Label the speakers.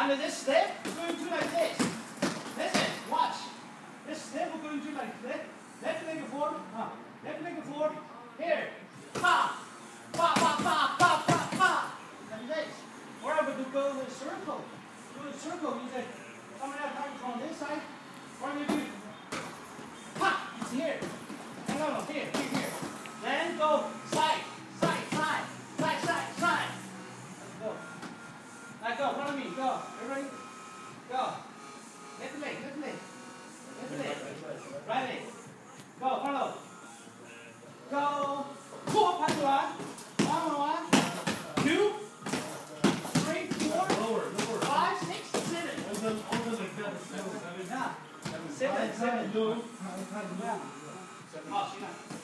Speaker 1: And this step, we're going to do like this. Listen, watch. This step, we're going to do like this. Left leg forward. Left leg forward. Here. Pa. Pa, pa, pa, pa, pa, pa. Like this. Or I would go in a circle. Do a circle. You say, coming out from this side. Or maybe, pa. It's here. No, here. Then go side. Go. Now go, follow me, go. Everybody, go. Left leg. Right leg. Go, follow. Go. Pull up, one, 2, 3, 4,
Speaker 2: Lower.
Speaker 1: 5, 6, 7.
Speaker 2: Over the
Speaker 1: 7.